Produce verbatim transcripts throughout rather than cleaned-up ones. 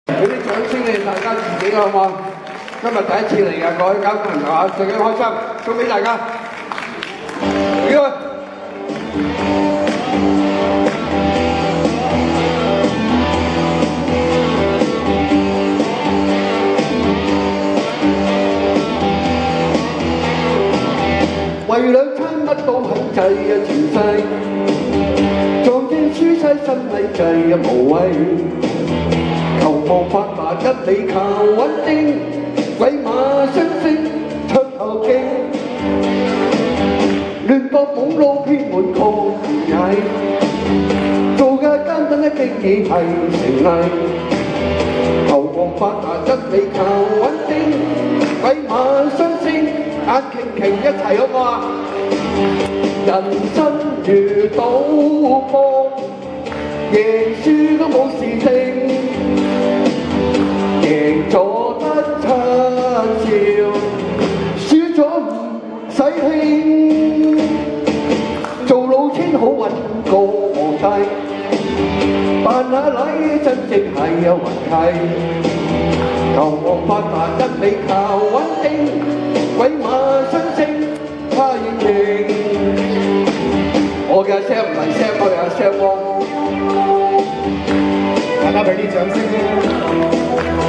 俾啲掌聲你大家自己好唔好？今日第一次嚟嘅各位搞朋友啊，最緊開心，送俾大家。呢個為兩餐乜都肯制啊，前世撞見輸西心禮制啊，無謂。求望發達一味靠穩定，鬼馬雙星出頭勁，亂搏懵撈偏滿抗曳，做嘅艱辛一經已係成藝。求望發達一味靠穩定，鬼馬雙星眼擎擎一齊好唔好啊？人生如賭博，贏輸都冇事定。贏咗得七笑，輸咗唔使興。做老千好揾個皇帝，扮下禮真正係有運氣。求望發達一味靠穩定，鬼馬雙星他認認。我嘅聲唔係聲，我有聲喎。大家俾啲掌聲先。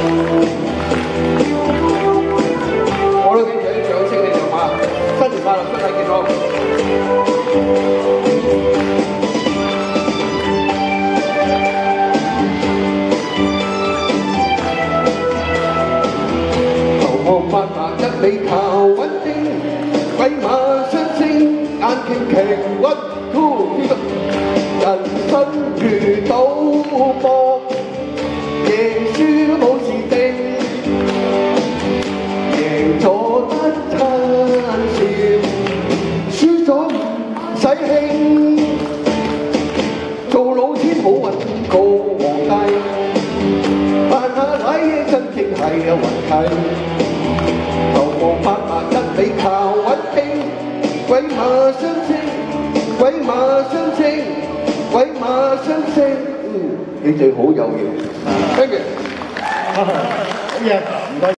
我都俾啲掌聲你哋嘛，新年快樂，身體健康。求望發達一味靠穩定，鬼馬雙星眼擎擎，one two three，人生如賭博。贏輸都冇事定，贏咗得親笑，輸咗唔使興。做老千好揾個皇帝，扮下禮真正係有運氣。求望發達一味靠穩定，鬼馬雙星，鬼馬雙星，鬼馬雙星。嗯，你哋好有型。Thank you。